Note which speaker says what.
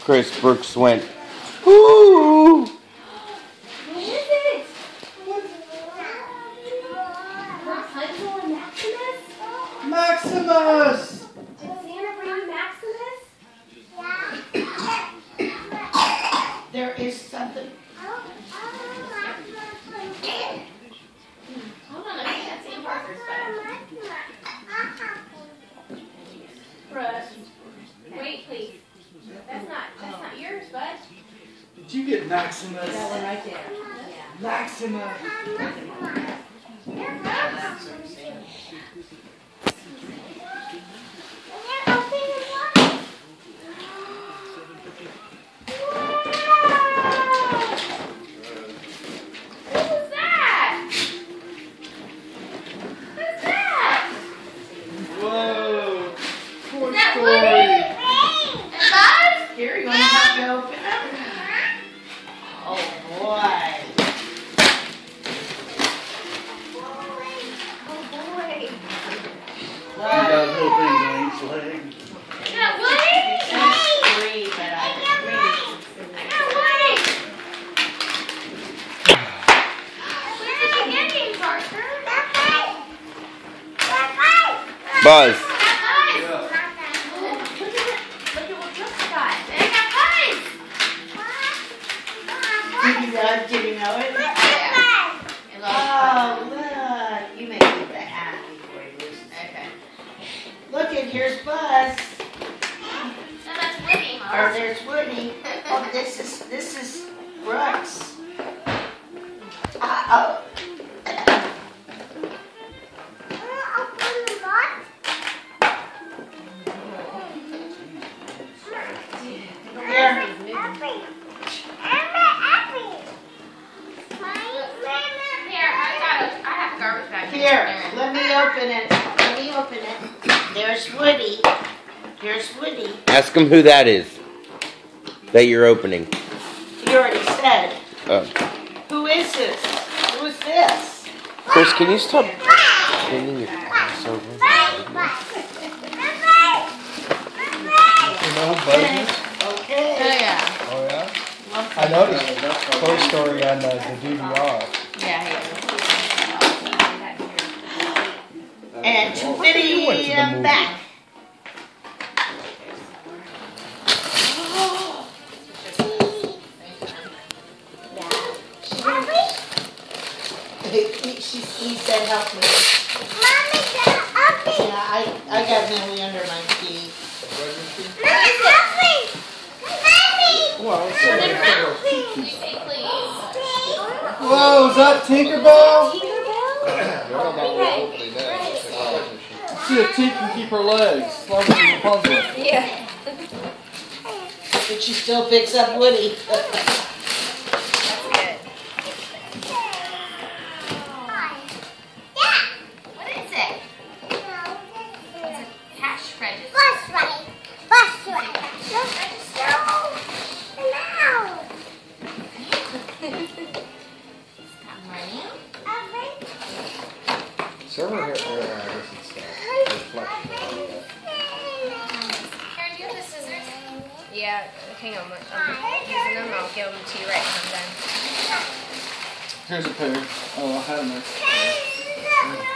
Speaker 1: Chris Brooks went, ooh.
Speaker 2: What is it? Rapunzel and Maximus?
Speaker 3: Maximus!
Speaker 2: Did Santa bring you Maximus?
Speaker 4: There is something.
Speaker 2: Hold on, I can't see Parker's bed. Brush. Wait, please. That's not yours, bud.
Speaker 3: Did you get Maximus?
Speaker 4: That one right there.
Speaker 3: Maximus! Whoa! Toy Story!
Speaker 4: Here, you want to help me open it? Oh boy.
Speaker 3: You got little things on each leg.
Speaker 4: That's three, but I
Speaker 1: Buzz.
Speaker 4: Did you know it? Oh, look. You may keep the hat before you lose it.
Speaker 2: Okay.
Speaker 4: Look, and here's Buzz.
Speaker 2: No, that's Woody.
Speaker 4: Or there's Woody. Oh, this is Brooks. Uh-oh. Here, let me open it. Let me open it. There's Woody. Here's Woody.
Speaker 1: Ask him who that is that you're opening.
Speaker 4: You already said.
Speaker 1: Oh.
Speaker 4: Who is this? Who is this?
Speaker 1: Chris, can you stop bending your ass over?
Speaker 3: You know who Buzz is?
Speaker 4: Okay.
Speaker 2: yeah.
Speaker 3: Oh yeah? I noticed Toy Story on the DVR.
Speaker 2: Yeah,
Speaker 4: And Woody back. He said help me. Yeah, I got Millie under my feet.
Speaker 3: Whoa, is that Tinkerbell? See if Tink can keep her legs as long as it's Rapunzel.
Speaker 2: Yeah.
Speaker 4: But she still picks up Woody.
Speaker 3: Server here, I guess it's reflection.
Speaker 2: Karen, do you have the scissors? Yeah, hang on. I'm using them. I'll give them to you right when I'm done.
Speaker 3: Here's a pair. Oh, I had them.